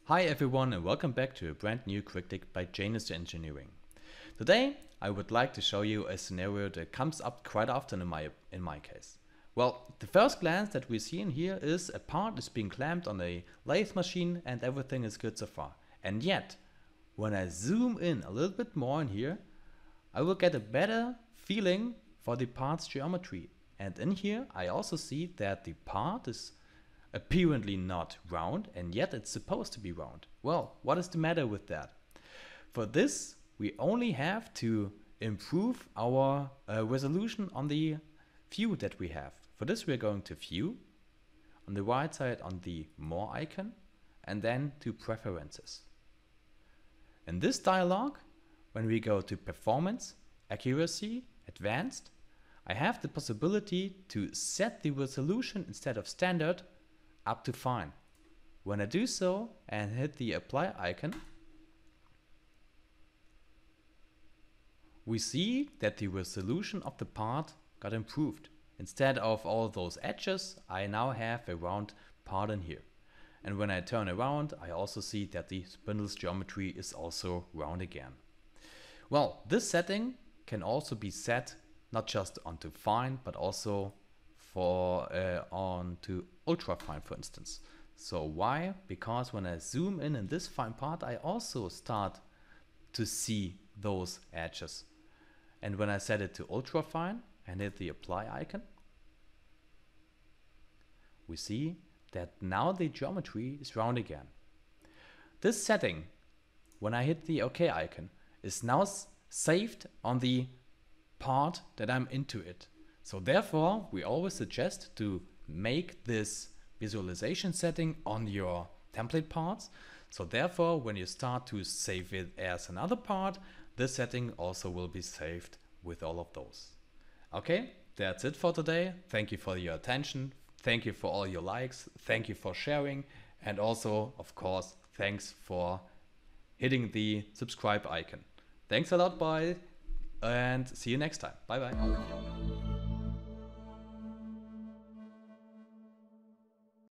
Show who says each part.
Speaker 1: Hi everyone and welcome back to a brand new quick tip by JANUS Engineering. Today I would like to show you a scenario that comes up quite often in my case. Well, the first glance that we see in here is a part is being clamped on a lathe machine and everything is good so far. And yet, when I zoom in a little bit more in here, I will get a better feeling for the part's geometry. And in here I also see that the part is apparently not round, and yet it's supposed to be round. Well, what is the matter with that? For this, we only have to improve our resolution on the view that we have. For this, we're going to View, on the right side on the More icon, and then to Preferences. In this dialog, when we go to Performance, Accuracy, Advanced, I have the possibility to set the resolution instead of Standard up to Fine. When I do so and hit the Apply icon, we see that the resolution of the part got improved. Instead of all those edges, I now have a round part in here. And when I turn around, I also see that the spindle's geometry is also round again. Well, this setting can also be set not just onto Fine, but also onto ultra fine, for instance. So why? Because when I zoom in this fine part, I also start to see those edges. And when I set it to ultra fine and hit the Apply icon, we see that now the geometry is round again. This setting, when I hit the OK icon, is now saved on the part that I'm into it. So therefore, we always suggest to make this visualization setting on your template parts. So therefore, when you start to save it as another part, this setting also will be saved with all of those. Okay, that's it for today. Thank you for your attention. Thank you for all your likes. Thank you for sharing. And also, of course, thanks for hitting the subscribe icon. Thanks a lot, bye, and see you next time. Bye bye.